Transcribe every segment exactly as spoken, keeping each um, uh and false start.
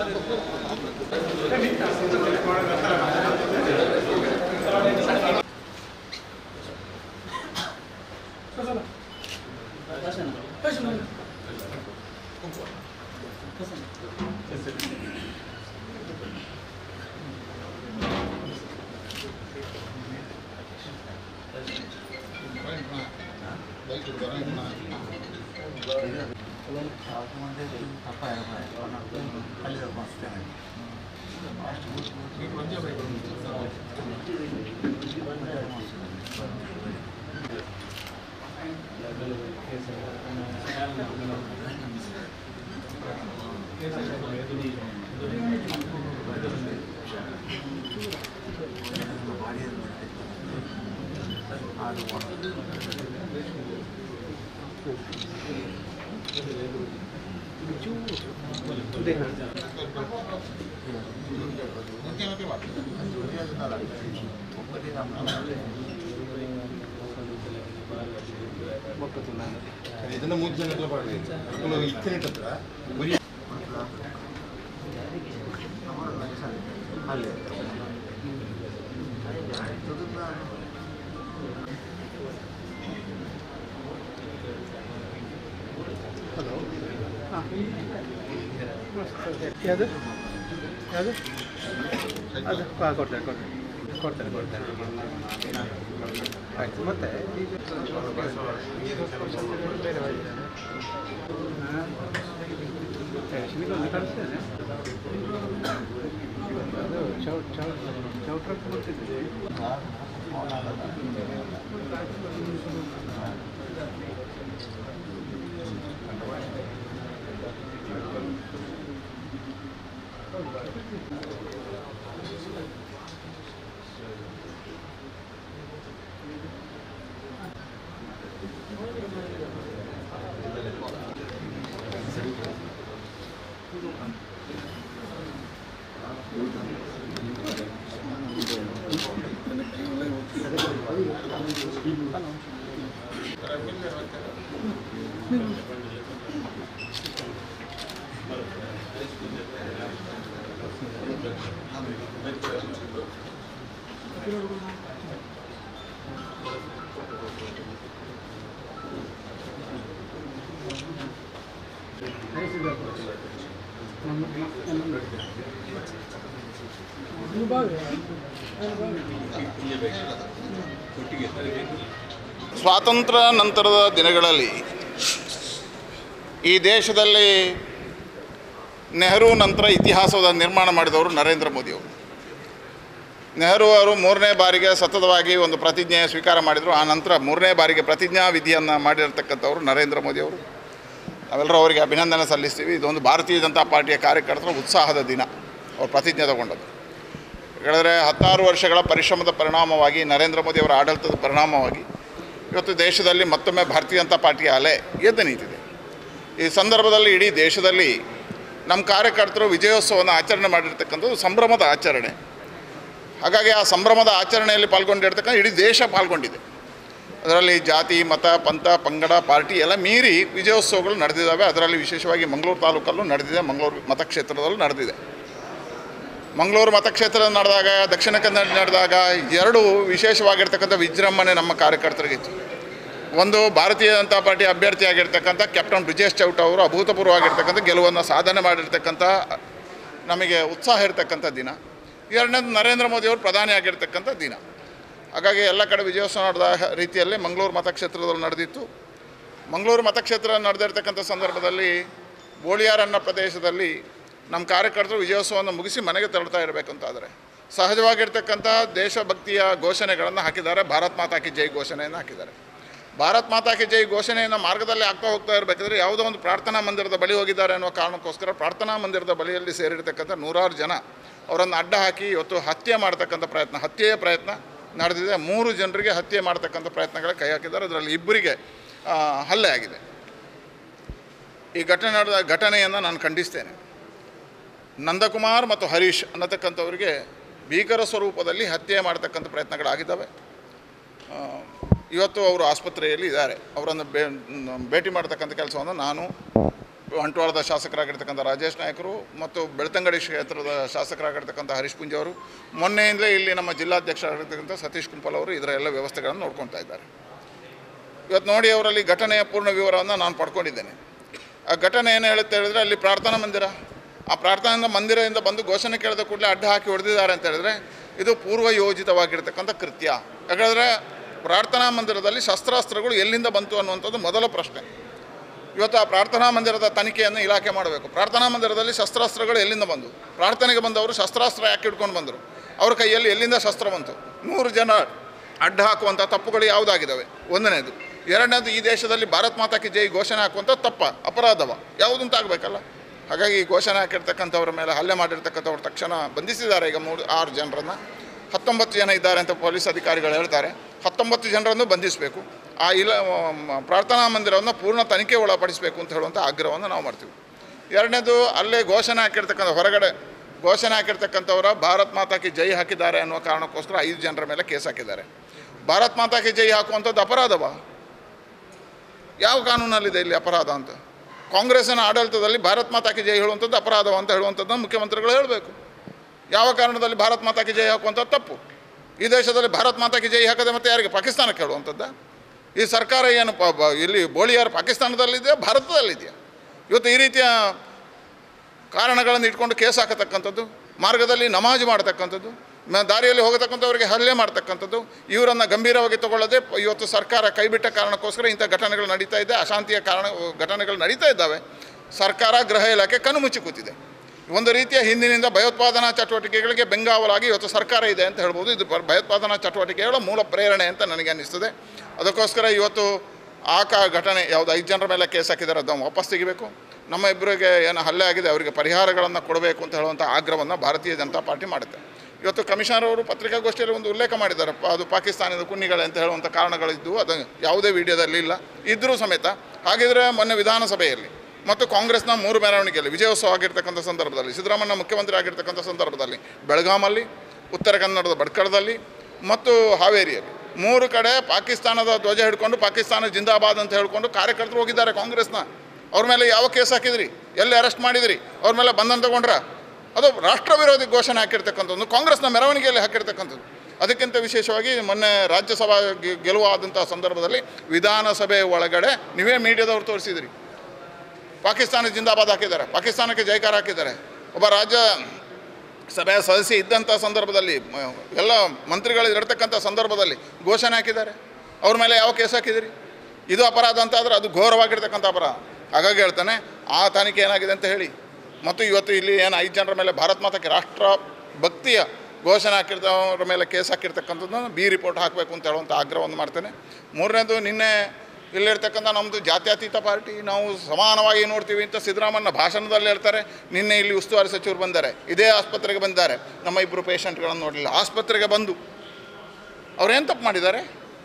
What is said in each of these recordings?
ಇದನ್ನ ಮೂರು ಜನ ಎಲ್ಲ ಮಾಡಬೇಕು ಇಚ್ಛೆ ಹತ್ರ ಅಲ್ಲೇ ಹಲೋ ಯಾವುದು ಯಾವುದು ಅದು ಹಾಂ ಕೊಡ್ತೇನೆ ಕೊಡ್ತೇನೆ ಕೊಡ್ತೇನೆ ಕೊಡ್ತೇನೆ ಆಯಿತು ಮತ್ತೆ ಬೇರೆ ಶ್ರೀಗೊಂದು ಕಳಿಸ್ತೇನೆ ಅದು ಚೌಟ್ ಚೌಟ್ ಚೌಟ್ರಕ್ಕೆ ಕೊಡ್ತಿದ್ದೆ ಸ್ವಾತಂತ್ರ್ಯ ನಂತರದ ದಿನಗಳಲ್ಲಿ ಈ ದೇಶದಲ್ಲಿ ನೆಹರು ನಂತರ ಇತಿಹಾಸದ ನಿರ್ಮಾಣ ಮಾಡಿದವರು ನರೇಂದ್ರ ಮೋದಿಯವರು. ನೆಹರು ಅವರು ಮೂರನೇ ಬಾರಿಗೆ ಸತತವಾಗಿ ಒಂದು ಪ್ರತಿಜ್ಞೆ ಸ್ವೀಕಾರ ಮಾಡಿದರು. ಆ ನಂತರ ಮೂರನೇ ಬಾರಿಗೆ ಪ್ರತಿಜ್ಞಾ ವಿಧಿಯನ್ನು ಮಾಡಿರ್ತಕ್ಕಂಥವ್ರು ನರೇಂದ್ರ ಮೋದಿಯವರು. ನಾವೆಲ್ಲರೂ ಅವರಿಗೆ ಅಭಿನಂದನೆ ಸಲ್ಲಿಸ್ತೀವಿ. ಇದೊಂದು ಭಾರತೀಯ ಜನತಾ ಪಾರ್ಟಿಯ ಕಾರ್ಯಕರ್ತರ ಉತ್ಸಾಹದ ದಿನ, ಅವರು ಪ್ರತಿಜ್ಞೆ ತಗೊಂಡದ್ದು. ಹೇಳಿದ್ರೆ ಹತ್ತಾರು ವರ್ಷಗಳ ಪರಿಶ್ರಮದ ಪರಿಣಾಮವಾಗಿ, ನರೇಂದ್ರ ಮೋದಿಯವರ ಆಡಳಿತದ ಪರಿಣಾಮವಾಗಿ ಇವತ್ತು ದೇಶದಲ್ಲಿ ಮತ್ತೊಮ್ಮೆ ಭಾರತೀಯ ಜನತಾ ಪಾರ್ಟಿಯ ಅಲೆ ಎದ್ದು ನಿಂತಿದೆ. ಈ ಸಂದರ್ಭದಲ್ಲಿ ಇಡೀ ದೇಶದಲ್ಲಿ ನಮ್ಮ ಕಾರ್ಯಕರ್ತರು ವಿಜಯೋತ್ಸವವನ್ನು ಆಚರಣೆ ಮಾಡಿರ್ತಕ್ಕಂಥದ್ದು ಸಂಭ್ರಮದ ಆಚರಣೆ. ಹಾಗಾಗಿ ಆ ಸಂಭ್ರಮದ ಆಚರಣೆಯಲ್ಲಿ ಪಾಲ್ಗೊಂಡಿರ್ತಕ್ಕಂಥ ಇಡೀ ದೇಶ ಪಾಲ್ಗೊಂಡಿದೆ. ಅದರಲ್ಲಿ ಜಾತಿ, ಮತ, ಪಂಥ, ಪಂಗಡ, ಪಾರ್ಟಿ ಎಲ್ಲ ಮೀರಿ ವಿಜಯೋತ್ಸವಗಳು ನಡೆದಿದ್ದಾವೆ. ಅದರಲ್ಲಿ ವಿಶೇಷವಾಗಿ ಮಂಗಳೂರು ತಾಲೂಕಲ್ಲೂ ನಡೆದಿದೆ, ಮಂಗಳೂರು ಮತಕ್ಷೇತ್ರದಲ್ಲೂ ನಡೆದಿದೆ. ಮಂಗಳೂರು ಮತಕ್ಷೇತ್ರದಲ್ಲಿ ನಡೆದಾಗ, ದಕ್ಷಿಣ ಕನ್ನಡ ನಡೆದಾಗ ಎರಡು ವಿಶೇಷವಾಗಿರ್ತಕ್ಕಂಥ ವಿಜೃಂಭಣೆ ನಮ್ಮ ಕಾರ್ಯಕರ್ತರಿಗಿತ್ತು. ಒಂದು, ಭಾರತೀಯ ಜನತಾ ಪಾರ್ಟಿ ಅಭ್ಯರ್ಥಿಯಾಗಿರ್ತಕ್ಕಂಥ ಕ್ಯಾಪ್ಟನ್ ಬ್ರಿಜೇಶ್ ಚೌಟ ಅವರು ಅಭೂತಪೂರ್ವವಾಗಿರ್ತಕ್ಕಂಥ ಗೆಲುವನ್ನು ಸಾಧನೆ ಮಾಡಿರ್ತಕ್ಕಂಥ ನಮಗೆ ಉತ್ಸಾಹ ಇರತಕ್ಕಂಥ ದಿನ. ಎರಡನೇದು, ನರೇಂದ್ರ ಮೋದಿಯವರು ಪ್ರಧಾನಿ ಆಗಿರ್ತಕ್ಕಂಥ ದಿನ. ಹಾಗಾಗಿ ಎಲ್ಲ ಕಡೆ ವಿಜಯೋತ್ಸವ ನಡೆದ ರೀತಿಯಲ್ಲಿ ಮಂಗಳೂರು ಮತಕ್ಷೇತ್ರದಲ್ಲಿ ನಡೆದಿತ್ತು. ಮಂಗಳೂರು ಮತಕ್ಷೇತ್ರ ನಡೆದಿರ್ತಕ್ಕಂಥ ಸಂದರ್ಭದಲ್ಲಿ ಬೋಳಿಯಾರ್ ಅನ್ನೋ ಪ್ರದೇಶದಲ್ಲಿ ನಮ್ಮ ಕಾರ್ಯಕರ್ತರು ವಿಜಯೋತ್ಸವವನ್ನು ಮುಗಿಸಿ ಮನೆಗೆ ತೆರಳ್ತಾ ಇರಬೇಕಂತಾದರೆ ಸಹಜವಾಗಿರ್ತಕ್ಕಂಥ ದೇಶಭಕ್ತಿಯ ಘೋಷಣೆಗಳನ್ನು ಹಾಕಿದ್ದಾರೆ. ಭಾರತ್ ಮಾತಾ ಕಿ ಜೈ ಘೋಷಣೆಯನ್ನು ಹಾಕಿದ್ದಾರೆ. ಭಾರತ್ ಮಾತಾ ಕಿ ಜೈ ಘೋಷಣೆಯನ್ನು ಮಾರ್ಗದಲ್ಲಿ ಆಗ್ತಾ ಹೋಗ್ತಾ ಇರಬೇಕಾದ್ರೆ ಯಾವುದೋ ಒಂದು ಪ್ರಾರ್ಥನಾ ಮಂದಿರದ ಬಳಿ ಹೋಗಿದ್ದಾರೆ ಅನ್ನೋ ಕಾರಣಕ್ಕೋಸ್ಕರ ಪ್ರಾರ್ಥನಾ ಮಂದಿರದ ಬಳಿಯಲ್ಲಿ ಸೇರಿರ್ತಕ್ಕಂಥ ನೂರಾರು ಜನ ಅವರನ್ನು ಅಡ್ಡ ಹಾಕಿ ಇವತ್ತು ಹತ್ಯೆ ಮಾಡ್ತಕ್ಕಂಥ ಪ್ರಯತ್ನ, ಹತ್ಯೆಯ ಪ್ರಯತ್ನ ನಡೆದಿದೆ. ಮೂರು ಜನರಿಗೆ ಹತ್ಯೆ ಮಾಡ್ತಕ್ಕಂಥ ಪ್ರಯತ್ನಗಳ ಕೈ ಹಾಕಿದ್ದಾರೆ. ಅದರಲ್ಲಿ ಇಬ್ಬರಿಗೆ ಹಲ್ಲೆ ಆಗಿದೆ. ಈ ಘಟನೆ ನಡೆದ ಘಟನೆಯನ್ನು ನಾನು ಖಂಡಿಸ್ತೇನೆ. ನಂದಕುಮಾರ್ ಮತ್ತು ಹರೀಶ್ ಅನ್ನತಕ್ಕಂಥವ್ರಿಗೆ ಭೀಕರ ಸ್ವರೂಪದಲ್ಲಿ ಹತ್ಯೆ ಮಾಡ್ತಕ್ಕಂಥ ಪ್ರಯತ್ನಗಳಾಗಿದ್ದಾವೆ. ಇವತ್ತು ಅವರು ಆಸ್ಪತ್ರೆಯಲ್ಲಿ ಇದ್ದಾರೆ. ಅವರನ್ನು ಭೇಟಿ ಮಾಡ್ತಕ್ಕಂಥ ಕೆಲಸವನ್ನು ನಾನು ಬಂಟ್ವಾಳದ ಶಾಸಕರಾಗಿರ್ತಕ್ಕಂಥ ರಾಜೇಶ್ ನಾಯಕರು ಮತ್ತು ಬೆಳ್ತಂಗಡಿ ಕ್ಷೇತ್ರದ ಶಾಸಕರಾಗಿರ್ತಕ್ಕಂಥ ಹರೀಶ್ ಪುಂಜ್ ಅವರು, ಮೊನ್ನೆಯಿಂದಲೇ ಇಲ್ಲಿ ನಮ್ಮ ಜಿಲ್ಲಾಧ್ಯಕ್ಷರಾಗಿರ್ತಕ್ಕಂಥ ಸತೀಶ್ ಕುಂಪಲ್ ಅವರು ಇದರ ಎಲ್ಲ ವ್ಯವಸ್ಥೆಗಳನ್ನು ನೋಡ್ಕೊಳ್ತಾ ಇದ್ದಾರೆ. ಇವತ್ತು ನೋಡಿ, ಅವರಲ್ಲಿ ಘಟನೆಯ ಪೂರ್ಣ ವಿವರವನ್ನು ನಾನು ಪಡ್ಕೊಂಡಿದ್ದೇನೆ. ಆ ಘಟನೆ ಏನು ಹೇಳುತ್ತೆ ಹೇಳಿದ್ರೆ, ಅಲ್ಲಿ ಪ್ರಾರ್ಥನಾ ಮಂದಿರ, ಆ ಪ್ರಾರ್ಥನಾ ಮಂದಿರದಿಂದ ಬಂದು ಘೋಷಣೆ ಕೇಳಿದ ಕೂಡಲೇ ಅಡ್ಡ ಹಾಕಿ ಹೊಡೆದಿದ್ದಾರೆ ಅಂತ ಹೇಳಿದ್ರೆ ಇದು ಪೂರ್ವ ಯೋಜಿತವಾಗಿರ್ತಕ್ಕಂಥ ಕೃತ್ಯ. ಯಾಕಂದರೆ ಪ್ರಾರ್ಥನಾ ಮಂದಿರದಲ್ಲಿ ಶಸ್ತ್ರಾಸ್ತ್ರಗಳು ಎಲ್ಲಿಂದ ಬಂತು ಅನ್ನುವಂಥದ್ದು ಮೊದಲ ಪ್ರಶ್ನೆ. ಇವತ್ತು ಆ ಪ್ರಾರ್ಥನಾ ಮಂದಿರದ ತನಿಖೆಯನ್ನು ಇಲಾಖೆ ಮಾಡಬೇಕು. ಪ್ರಾರ್ಥನಾ ಮಂದಿರದಲ್ಲಿ ಶಸ್ತ್ರಾಸ್ತ್ರಗಳು ಎಲ್ಲಿಂದ ಬಂದು, ಪ್ರಾರ್ಥನೆಗೆ ಬಂದವರು ಶಸ್ತ್ರಾಸ್ತ್ರ ಯಾಕೆ ಹಿಡ್ಕೊಂಡು ಬಂದರು, ಅವ್ರ ಕೈಯಲ್ಲಿ ಎಲ್ಲಿಂದ ಶಸ್ತ್ರ ಬಂತು, ನೂರು ಜನ ಅಡ್ಡ ಹಾಕುವಂಥ ತಪ್ಪುಗಳು ಯಾವುದಾಗಿದ್ದಾವೆ, ಒಂದನೇದು. ಎರಡನೇದು, ಈ ದೇಶದಲ್ಲಿ ಭಾರತ್ ಮಾತಾ ಕಿ ಜೈ ಘೋಷಣೆ ಹಾಕುವಂಥ ತಪ್ಪ, ಅಪರಾಧವ, ಯಾವುದಂತ ಆಗಬೇಕಲ್ಲ. ಹಾಗಾಗಿ ಈ ಘೋಷಣೆ ಹಾಕಿರ್ತಕ್ಕಂಥವ್ರ ಮೇಲೆ ಹಲ್ಲೆ ಮಾಡಿರ್ತಕ್ಕಂಥವ್ರು ತಕ್ಷಣ ಬಂಧಿಸಿದ್ದಾರೆ. ಈಗ ಮೂರು ಆರು ಜನರನ್ನು, ಹತ್ತೊಂಬತ್ತು ಜನ ಇದ್ದಾರೆ ಅಂತ ಪೊಲೀಸ್ ಅಧಿಕಾರಿಗಳು ಹೇಳ್ತಾರೆ. ಹತ್ತೊಂಬತ್ತು ಜನರನ್ನು ಬಂಧಿಸಬೇಕು. ಆ ಇಲ್ಲ ಪ್ರಾರ್ಥನಾ ಮಂದಿರವನ್ನು ಪೂರ್ಣ ತನಿಖೆ ಒಳಪಡಿಸಬೇಕು ಅಂತ ಹೇಳುವಂಥ ಆಗ್ರಹವನ್ನು ನಾವು ಮಾಡ್ತೀವಿ. ಎರಡನೇದು, ಅಲ್ಲೇ ಘೋಷಣೆ ಹಾಕಿರ್ತಕ್ಕಂಥ ಹೊರಗಡೆ ಘೋಷಣೆ ಹಾಕಿರ್ತಕ್ಕಂಥವರ ಭಾರತ್ ಮಾತಾ ಕಿ ಜೈ ಹಾಕಿದ್ದಾರೆ ಅನ್ನುವ ಕಾರಣಕ್ಕೋಸ್ಕರ ಐದು ಜನರ ಮೇಲೆ ಕೇಸ್ ಹಾಕಿದ್ದಾರೆ. ಭಾರತ್ ಮಾತಾ ಕಿ ಜೈ ಹಾಕುವಂಥದ್ದು ಅಪರಾಧವ? ಯಾವ ಕಾನೂನಲ್ಲಿದೆ ಇಲ್ಲಿ ಅಪರಾಧ ಅಂತ? ಕಾಂಗ್ರೆಸ್ಸಿನ ಆಡಳಿತದಲ್ಲಿ ಭಾರತ್ ಮಾತಾ ಕಿ ಜೈ ಹೇಳುವಂಥದ್ದು ಅಪರಾಧವ ಅಂತ ಹೇಳುವಂಥದ್ದನ್ನು ಮುಖ್ಯಮಂತ್ರಿಗಳು ಹೇಳಬೇಕು. ಯಾವ ಕಾರಣದಲ್ಲಿ ಭಾರತ್ ಮಾತಾ ಕಿ ಜೈ ಹಾಕುವಂಥದ್ದು ತಪ್ಪು? ಈ ದೇಶದಲ್ಲಿ ಭಾರತ್ ಮಾತಾ ಕಿ ಜೈ ಹಾಕದೆ ಮತ್ತು ಯಾರಿಗೆ, ಪಾಕಿಸ್ತಾನಕ್ಕೆ ಹೇಳುವಂಥದ್ದು? ಈ ಸರ್ಕಾರ ಏನು ಇಲ್ಲಿ ಬೋಳಿಯಾರು ಪಾಕಿಸ್ತಾನದಲ್ಲಿದೆಯಾ, ಭಾರತದಲ್ಲಿದೆಯಾ? ಇವತ್ತು ಈ ರೀತಿಯ ಕಾರಣಗಳನ್ನು ಇಟ್ಕೊಂಡು ಕೇಸ್ ಹಾಕತಕ್ಕಂಥದ್ದು, ಮಾರ್ಗದಲ್ಲಿ ನಮಾಜ್ ಮಾಡ್ತಕ್ಕಂಥದ್ದು, ದಾರಿಯಲ್ಲಿ ಹೋಗತಕ್ಕಂಥವ್ರಿಗೆ ಹಲ್ಲೆ ಮಾಡ್ತಕ್ಕಂಥದ್ದು, ಇವರನ್ನು ಗಂಭೀರವಾಗಿ ತಗೊಳ್ಳದೆ ಇವತ್ತು ಸರ್ಕಾರ ಕೈಬಿಟ್ಟ ಕಾರಣಕ್ಕೋಸ್ಕರ ಇಂಥ ಘಟನೆಗಳು ನಡೀತಾ ಇದೆ, ಅಶಾಂತಿಯ ಕಾರಣ ಘಟನೆಗಳು ನಡೀತಾ ಇದ್ದಾವೆ. ಸರ್ಕಾರ, ಗೃಹ ಇಲಾಖೆ ಕಣ್ಣು ಮುಚ್ಚಿ ಕೂತಿದೆ. ಒಂದು ರೀತಿಯ ಹಿಂದಿನಿಂದ ಭಯೋತ್ಪಾದನಾ ಚಟುವಟಿಕೆಗಳಿಗೆ ಬೆಂಗಾವಲಾಗಿ ಇವತ್ತು ಸರ್ಕಾರ ಇದೆ ಅಂತ ಹೇಳ್ಬೋದು. ಇದು ಭಯೋತ್ಪಾದನಾ ಚಟುವಟಿಕೆಗಳ ಮೂಲ ಪ್ರೇರಣೆ ಅಂತ ನನಗೆ ಅನ್ನಿಸ್ತದೆ. ಅದಕ್ಕೋಸ್ಕರ ಇವತ್ತು ಆ ಕಾ ಘಟನೆ ಯಾವುದು ಐದು ಜನರ ಮೇಲೆ ಕೇಸ್ ಹಾಕಿದ್ದಾರೆ, ಅದನ್ನು ವಾಪಸ್ ತೆಗಿಬೇಕು. ನಮ್ಮ ಇಬ್ಬರಿಗೆ ಏನು ಹಲ್ಲೆ ಆಗಿದೆ ಅವರಿಗೆ ಪರಿಹಾರಗಳನ್ನು ಕೊಡಬೇಕು ಅಂತ ಹೇಳುವಂಥ ಆಗ್ರಹವನ್ನು ಭಾರತೀಯ ಜನತಾ ಪಾರ್ಟಿ ಮಾಡುತ್ತೆ. ಇವತ್ತು ಕಮಿಷನರ್ ಅವರು ಪತ್ರಿಕಾಗೋಷ್ಠಿಯಲ್ಲಿ ಒಂದು ಉಲ್ಲೇಖ ಮಾಡಿದ್ದಾರೆ, ಅದು ಪಾಕಿಸ್ತಾನದ ಕುನ್ನಿಗಳೇ ಅಂತ ಹೇಳುವಂಥ ಕಾರಣಗಳಿದ್ದು, ಅದು ಯಾವುದೇ ವಿಡಿಯೋದಲ್ಲಿ ಇಲ್ಲ ಇದ್ದರೂ ಸಮೇತ. ಹಾಗಿದ್ರೆ ಮೊನ್ನೆ ವಿಧಾನಸಭೆಯಲ್ಲಿ ಮತ್ತು ಕಾಂಗ್ರೆಸ್ನ ಮೂರು ಮೆರವಣಿಗೆಯಲ್ಲಿ ವಿಜಯೋತ್ಸವ ಆಗಿರ್ತಕ್ಕಂಥ ಸಂದರ್ಭದಲ್ಲಿ, ಸಿದ್ದರಾಮಯ್ಯ ಮುಖ್ಯಮಂತ್ರಿ ಆಗಿರ್ತಕ್ಕಂಥ ಸಂದರ್ಭದಲ್ಲಿ, ಬೆಳಗಾಮಲ್ಲಿ, ಉತ್ತರ ಕನ್ನಡದ ಭಟ್ಕಳದಲ್ಲಿ ಮತ್ತು ಹಾವೇರಿಯಲ್ಲಿ ಮೂರು ಕಡೆ ಪಾಕಿಸ್ತಾನದ ಧ್ವಜ ಹಿಡ್ಕೊಂಡು ಪಾಕಿಸ್ತಾನ ಜಿಂದಾಬಾದ್ ಅಂತ ಹೇಳ್ಕೊಂಡು ಕಾರ್ಯಕರ್ತರು ಹೋಗಿದ್ದಾರೆ ಕಾಂಗ್ರೆಸ್ನ. ಅವ್ರ ಮೇಲೆ ಯಾವ ಕೇಸ್ ಹಾಕಿದ್ರಿ, ಎಲ್ಲಿ ಅರೆಸ್ಟ್ ಮಾಡಿದಿರಿ, ಅವ್ರ ಮೇಲೆ ಬಂಧನ ತಗೊಂಡ್ರ? ಅದು ರಾಷ್ಟ್ರ ವಿರೋಧಿ ಘೋಷಣೆ ಹಾಕಿರ್ತಕ್ಕಂಥದ್ದು, ಕಾಂಗ್ರೆಸ್ನ ಮೆರವಣಿಗೆಯಲ್ಲಿ ಹಾಕಿರ್ತಕ್ಕಂಥದ್ದು. ಅದಕ್ಕಿಂತ ವಿಶೇಷವಾಗಿ ಮೊನ್ನೆ ರಾಜ್ಯಸಭಾ ಗೆಲುವಾದಂಥ ಸಂದರ್ಭದಲ್ಲಿ ವಿಧಾನಸಭೆ ಒಳಗಡೆ ನೀವೇ ಮೀಡಿಯಾದವ್ರು ತೋರಿಸಿದ್ರಿ, ಪಾಕಿಸ್ತಾನ ಜಿಂದಾಬಾದ್ ಹಾಕಿದ್ದಾರೆ, ಪಾಕಿಸ್ತಾನಕ್ಕೆ ಜೈಕಾರ ಹಾಕಿದ್ದಾರೆ. ಒಬ್ಬ ರಾಜ್ಯ ಸಭೆಯ ಸದಸ್ಯ ಇದ್ದಂಥ ಸಂದರ್ಭದಲ್ಲಿ, ಎಲ್ಲ ಮಂತ್ರಿಗಳು ಇರತಕ್ಕಂಥ ಸಂದರ್ಭದಲ್ಲಿ ಘೋಷಣೆ ಹಾಕಿದ್ದಾರೆ. ಅವ್ರ ಮೇಲೆ ಯಾವ ಕೇಸ್ ಹಾಕಿದಿರಿ? ಇದು ಅಪರಾಧ ಅಂತ ಆದರೆ ಅದು ಘೋರವಾಗಿರ್ತಕ್ಕಂಥ ಅಪರಾಧ. ಹಾಗಾಗಿ ಹೇಳ್ತಾನೆ, ಆ ತನಿಖೆ ಏನಾಗಿದೆ ಅಂತ ಹೇಳಿ. ಮತ್ತು ಇವತ್ತು ಇಲ್ಲಿ ಏನು ಐದು ಜನರ ಮೇಲೆ ಭಾರತ್ ಮಾತಾಕ್ಕೆ ರಾಷ್ಟ್ರ ಭಕ್ತಿಯ ಘೋಷಣೆ ಹಾಕಿರ್ತವ್ರ ಮೇಲೆ ಕೇಸ್ ಹಾಕಿರ್ತಕ್ಕಂಥದ್ದನ್ನು ಬಿ ರಿಪೋರ್ಟ್ ಹಾಕಬೇಕು ಅಂತ ಹೇಳುವಂಥ ಆಗ್ರಹವನ್ನು ಮಾಡ್ತೇನೆ. ಮೂರನೇದು, ನಿನ್ನೆ ಇಲ್ಲಿರ್ತಕ್ಕಂಥ ನಮ್ಮದು ಜಾತ್ಯತೀತ ಪಾರ್ಟಿ, ನಾವು ಸಮಾನವಾಗಿ ನೋಡ್ತೀವಿ ಅಂತ ಸಿದ್ದರಾಮಯ್ಯ ಭಾಷಣದಲ್ಲಿ ಹೇಳ್ತಾರೆ. ನಿನ್ನೆ ಇಲ್ಲಿ ಉಸ್ತುವಾರಿ ಸಚಿವರು ಬಂದ್ದಾರೆ, ಇದೇ ಆಸ್ಪತ್ರೆಗೆ ಬಂದಿದ್ದಾರೆ, ನಮ್ಮ ಇಬ್ಬರು ಪೇಷಂಟ್ಗಳನ್ನು ನೋಡಲಿಲ್ಲ. ಆಸ್ಪತ್ರೆಗೆ ಬಂದು ಅವ್ರೇನು ತಪ್ಪು ಮಾಡಿದ್ದಾರೆ?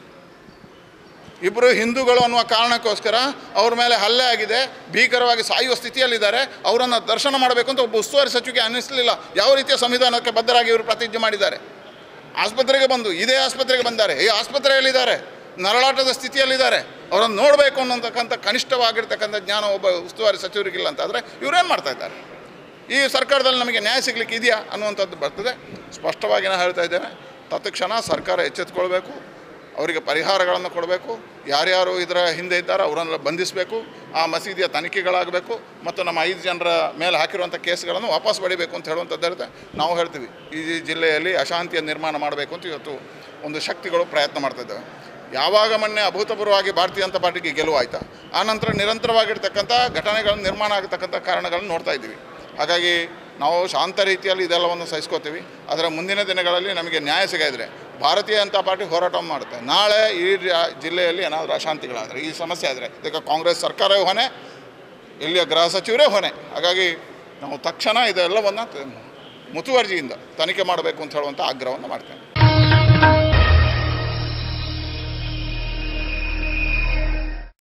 ಇಬ್ಬರು ಹಿಂದೂಗಳು ಅನ್ನುವ ಕಾರಣಕ್ಕೋಸ್ಕರ ಅವ್ರ ಮೇಲೆ ಹಲ್ಲೆ ಆಗಿದೆ, ಭೀಕರವಾಗಿ ಸಾಯುವ ಸ್ಥಿತಿಯಲ್ಲಿದ್ದಾರೆ. ಅವರನ್ನು ದರ್ಶನ ಮಾಡಬೇಕು ಅಂತ ಒಬ್ಬ ಉಸ್ತುವಾರಿ ಸಚಿವರಿಗೆ ಅನ್ನಿಸಲಿಲ್ಲ. ಯಾವ ರೀತಿಯ ಸಂವಿಧಾನಕ್ಕೆ ಬದ್ಧರಾಗಿ ಇವರು ಪ್ರತಿಜ್ಞೆ ಮಾಡಿದ್ದಾರೆ. ಆಸ್ಪತ್ರೆಗೆ ಬಂದು, ಇದೇ ಆಸ್ಪತ್ರೆಗೆ ಬಂದ್ದಾರೆ, ಈ ಆಸ್ಪತ್ರೆಯಲ್ಲಿದ್ದಾರೆ, ನರಳಾಟದ ಸ್ಥಿತಿಯಲ್ಲಿದ್ದಾರೆ, ಅವರನ್ನು ನೋಡಬೇಕು ಅನ್ನೋತಕ್ಕಂಥ ಕನಿಷ್ಠವಾಗಿರ್ತಕ್ಕಂಥ ಜ್ಞಾನ ಒಬ್ಬ ಉಸ್ತುವಾರಿ ಸಚಿವರಿಗಿಲ್ಲ ಅಂತಾದರೆ ಇವರೇನು ಮಾಡ್ತಾ ಇದ್ದಾರೆ? ಈ ಸರ್ಕಾರದಲ್ಲಿ ನಮಗೆ ನ್ಯಾಯ ಸಿಗಲಿಕ್ಕೆ ಇದೆಯಾ ಅನ್ನುವಂಥದ್ದು ಬರ್ತದೆ. ಸ್ಪಷ್ಟವಾಗಿ ನಾನು ಹೇಳ್ತಾ ಇದ್ದೇನೆ, ತತ್ಕ್ಷಣ ಸರ್ಕಾರ ಎಚ್ಚೆತ್ತುಕೊಳ್ಬೇಕು, ಅವರಿಗೆ ಪರಿಹಾರಗಳನ್ನು ಕೊಡಬೇಕು. ಯಾರ್ಯಾರು ಇದರ ಹಿಂದೆ ಇದ್ದಾರೋ ಅವರನ್ನೆಲ್ಲ ಬಂಧಿಸಬೇಕು. ಆ ಮಸೀದಿಯ ತನಿಖೆಗಳಾಗಬೇಕು ಮತ್ತು ನಮ್ಮ ಐದು ಜನರ ಮೇಲೆ ಹಾಕಿರುವಂಥ ಕೇಸ್ಗಳನ್ನು ವಾಪಸ್ ಪಡಿಬೇಕು ಅಂತ ಹೇಳುವಂಥದ್ದು ಇರುತ್ತೆ. ನಾವು ಹೇಳ್ತೀವಿ, ಈ ಜಿಲ್ಲೆಯಲ್ಲಿ ಅಶಾಂತಿಯ ನಿರ್ಮಾಣ ಮಾಡಬೇಕು ಅಂತ ಇವತ್ತು ಒಂದು ಶಕ್ತಿಗಳು ಪ್ರಯತ್ನ ಮಾಡ್ತಾಯಿದ್ದಾವೆ. ಯಾವಾಗ ಮೊನ್ನೆ ಅಭೂತಪೂರ್ವವಾಗಿ ಭಾರತೀಯ ಜನತಾ ಪಾರ್ಟಿಗೆ ಗೆಲುವಾಯಿತಾ, ಆನಂತರ ನಿರಂತರವಾಗಿರ್ತಕ್ಕಂಥ ಘಟನೆಗಳನ್ನು ನಿರ್ಮಾಣ ಆಗತಕ್ಕಂಥ ಕಾರಣಗಳನ್ನು ನೋಡ್ತಾ ಇದ್ದೀವಿ. ಹಾಗಾಗಿ ನಾವು ಶಾಂತ ರೀತಿಯಲ್ಲಿ ಇದೆಲ್ಲವನ್ನು ಸಹಿಸ್ಕೋತೀವಿ. ಅದರ ಮುಂದಿನ ದಿನಗಳಲ್ಲಿ ನಮಗೆ ನ್ಯಾಯ ಸಿಗದಿದ್ರೆ ಭಾರತೀಯ ಜನತಾ ಪಾರ್ಟಿ ಹೋರಾಟ ಮಾಡುತ್ತೆ. ನಾಳೆ ಈ ಜಿಲ್ಲೆಯಲ್ಲಿ ಏನಾದರೂ ಅಶಾಂತಿಗಳಾದರೆ, ಈ ಸಮಸ್ಯೆ ಆದರೆ ಇದಕ್ಕೆ ಕಾಂಗ್ರೆಸ್ ಸರ್ಕಾರವೇ ಹೊಣೆ, ಇಲ್ಲಿಯ ಗೃಹ ಸಚಿವರೇ ಹೊಣೆ. ಹಾಗಾಗಿ ನಾವು ತಕ್ಷಣ ಇದೆಲ್ಲವನ್ನು ಮುತುವರ್ಜಿಯಿಂದ ತನಿಖೆ ಮಾಡಬೇಕು ಅಂತ ಹೇಳುವಂಥ ಆಗ್ರಹವನ್ನು ಮಾಡ್ತೇನೆ.